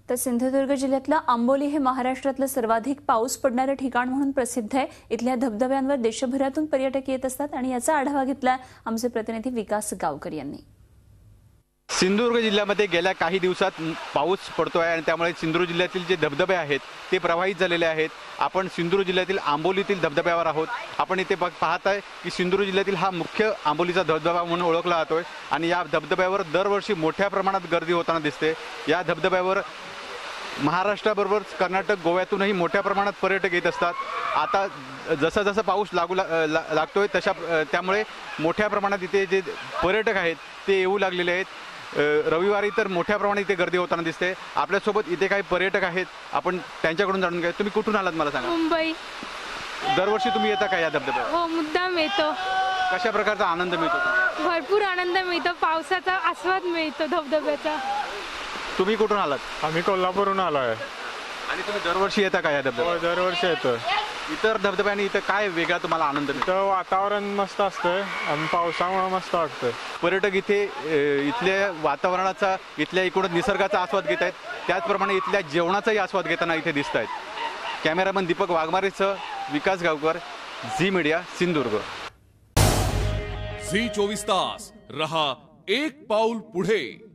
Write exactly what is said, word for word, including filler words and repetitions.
तर सिंधुदुर्ग जिल्ह्यातलं आंबोली हे महाराष्ट्रातलं सर्वाधिक पाऊस पडणारं ठिकाण म्हणून प्रसिद्ध आहे। इथल्या धबधब्यांवर देशभरातून पर्यटक येत असतात आणि याचा आढावा घेतला आमचे प्रतिनिधी विकास गावकर यांनी। सिंधुदुर्ग जिल्ह्यामध्ये गेल्या काही दिवसात पाऊस पडतोय आणि त्यामुळे सिंधुदुर्ग जिल्ह्यातील जे धबधबे आहेत ते प्रवाहित झालेले आहेत। आपण सिंधुदुर्ग जिल्ह्यातील आंबोलीतील धबधब्यावर आहोत। आपण इथे पाहताय की सिंधुदुर्ग जिल्ह्यातील हा मुख्य आंबोलीचा धबधबा म्हणून ओळखला जातोय आणि या धबधब्यावर दरवर्षी मोठ्या प्रमाणात गर्दी होताना दिसते। या धबधब्यावर महाराष्ट्राबरोबर कर्नाटक गोव्यातूनही मोठ्या प्रमाणात पर्यटक येत असतात। आता जसा जसा पाऊस लागू लागतोय तशा त्यामुळे मोठ्या प्रमाणात इथे जे पर्यटक आहेत ते येऊ लागलेले आहेत। रविवारी तर मोठ्या प्रमाणात इथे गर्दी होताना दिसते। आपल्यासोबत इथे काही पर्यटक आहेत, आपण त्यांच्याकडून जाणून घ्या। तुम्ही कुठून आलात मला सांगा? मुंबई। दरवर्षी तुम्ही येता का या धबधब्यावर? हो, मुद्दाम येतो। कशा प्रकारचा आनंद मिळतो? भरपूर आनंद मिळतो, पावसाचा आस्वाद मिळतो धबधब्याचा। तुम्ही कुठून आलात? आम्ही कोल्हापूरहून आलो आहे। आणि तुम्ही दरवर्षी येता का या धबधब्यावर? दरवर्षी येतो। इतर धबधब्याने इथं काय वेगळा तुम्हाला आनंद मिळतो? इथं वातावरण मस्त असतं आणि पावसामुळे मस्त वाटतं। पर्यटक इथे इथल्या वातावरणाचा, इथल्या एकूण निसर्गाचा आस्वाद घेत आहेत, त्याचप्रमाणे इथल्या जेवणाचाही आस्वाद घेताना इथे दिसत आहेत। कॅमेरामन दीपक वाघमारेसह Vikas Gavkar, Zee media, Sindhudurg. Zee चोवीस तास रहा एक पाऊल पुढे।